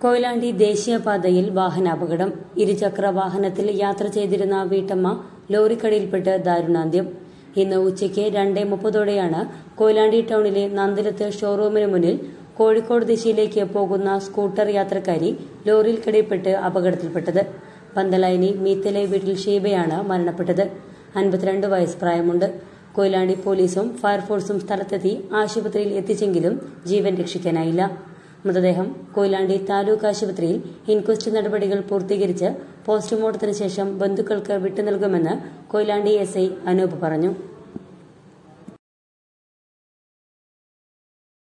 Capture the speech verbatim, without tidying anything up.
കൊയിലാണ്ടി ദേശീയപാതയിൽ വാഹനാപകടം. ഇരുചക്ര വാഹനത്തിൽ യാത്ര ചെയ്തിരുന്ന വീട്ടമ്മ ലോറിക്കടിയിൽപ്പെട്ട് ദാരുണാന്ത്യം. ഇന്ന് ഉച്ചയ്ക്ക് രണ്ടേ മുപ്പതോടെയാണ് കൊയിലാണ്ടി ടൌണിലെ നന്ദിലത്ത് ഷോറൂമിന് മുന്നിൽ കോഴിക്കോട് ദിശയിലേക്ക് പോകുന്ന സ്കൂട്ടർ യാത്രക്കാരി ലോറിയിൽ കടിയിൽപ്പെട്ട് അപകടത്തിൽപ്പെട്ടത്. പന്തലായനി മീത്തലെ വീട്ടിൽ ഷീബയാണ് മരണപ്പെട്ടത്. അൻപത്തിരണ്ട് വയസ്സ് പ്രായമുണ്ട്. കൊയിലാണ്ടി പോലീസും ഫയർഫോഴ്സും സ്ഥലത്തെത്തി ആശുപത്രിയിൽ എത്തിച്ചെങ്കിലും ജീവൻ രക്ഷിക്കാനായില്ല. മൃതദേഹം കൊയിലാണ്ടി താലൂക്ക് ആശുപത്രിയിൽ ഇൻക്വസ്റ്റ് നടപടികൾ പൂർത്തീകരിച്ച് പോസ്റ്റ്മോർട്ടത്തിന് ശേഷം ബന്ധുക്കൾക്ക് വിട്ടുനൽകുമെന്ന് കൊയിലാണ്ടി എസ് ഐ അനൂപ് പറഞ്ഞു.